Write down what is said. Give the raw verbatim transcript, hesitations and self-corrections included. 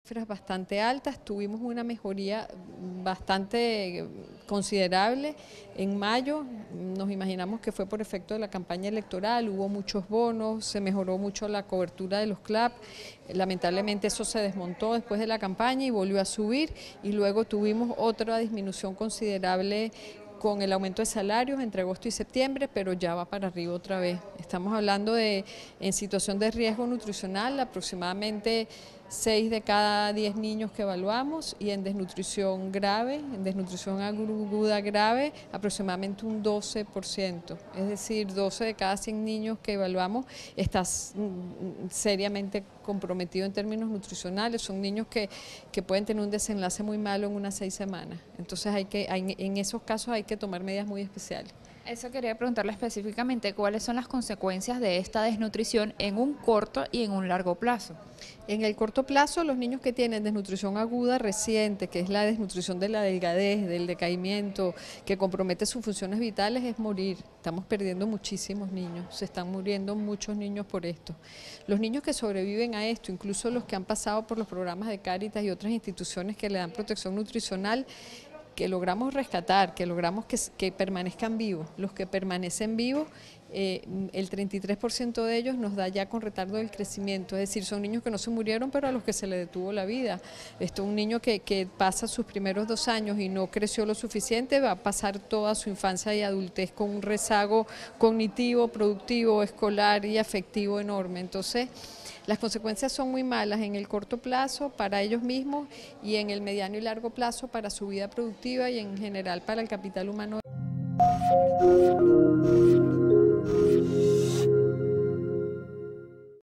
Cifras bastante altas, tuvimos una mejoría bastante considerable en mayo. Nos imaginamos que fue por efecto de la campaña electoral, hubo muchos bonos, se mejoró mucho la cobertura de los C L A P, lamentablemente eso se desmontó después de la campaña y volvió a subir, y luego tuvimos otra disminución considerable con el aumento de salarios entre agosto y septiembre, pero ya va para arriba otra vez. Estamos hablando de, en situación de riesgo nutricional, aproximadamente seis de cada diez niños que evaluamos, y en desnutrición grave, en desnutrición aguda grave, aproximadamente un doce por ciento. Es decir, doce de cada cien niños que evaluamos está seriamente comprometido en términos nutricionales. Son niños que, que pueden tener un desenlace muy malo en unas seis semanas. Entonces hay que, hay, en esos casos hay que tomar medidas muy especiales. Eso quería preguntarle específicamente, ¿cuáles son las consecuencias de esta desnutrición en un corto y en un largo plazo? En el corto plazo, los niños que tienen desnutrición aguda reciente, que es la desnutrición de la delgadez, del decaimiento, que compromete sus funciones vitales, es morir. Estamos perdiendo muchísimos niños, se están muriendo muchos niños por esto. Los niños que sobreviven a esto, incluso los que han pasado por los programas de Cáritas y otras instituciones que le dan protección nutricional, que logramos rescatar, que logramos que, que permanezcan vivos. Los que permanecen vivos, eh, el treinta y tres por ciento de ellos nos da ya con retardo del crecimiento, es decir, son niños que no se murieron, pero a los que se le detuvo la vida. Esto, un niño que, que pasa sus primeros dos años y no creció lo suficiente, va a pasar toda su infancia y adultez con un rezago cognitivo, productivo, escolar y afectivo enorme. Entonces, las consecuencias son muy malas en el corto plazo para ellos mismos y en el mediano y largo plazo para su vida productiva y en general para el capital humano.